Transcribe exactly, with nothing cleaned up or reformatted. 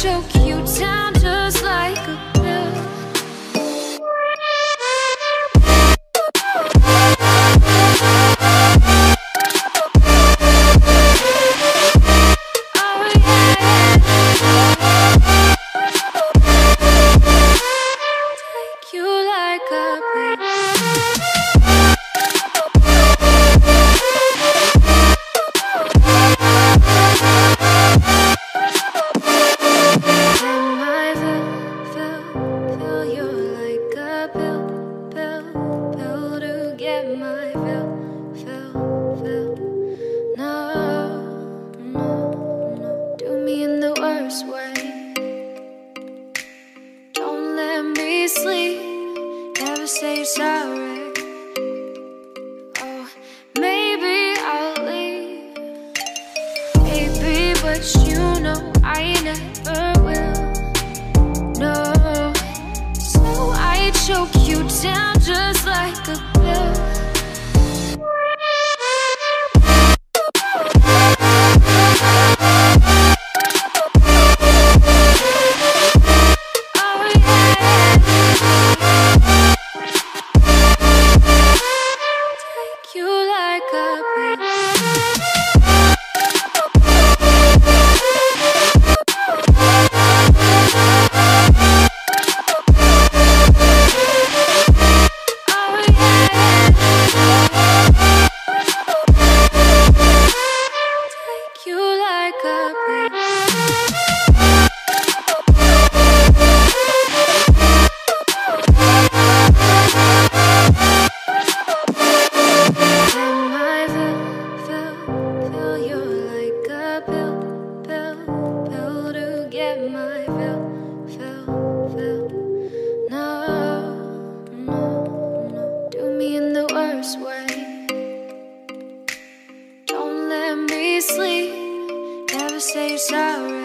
choke you down just like a pill. Sleep, never say sorry. Oh, maybe I'll leave, baby, but you know I never will. No, so I choke you down just like a pill. Sleep, never say sorry.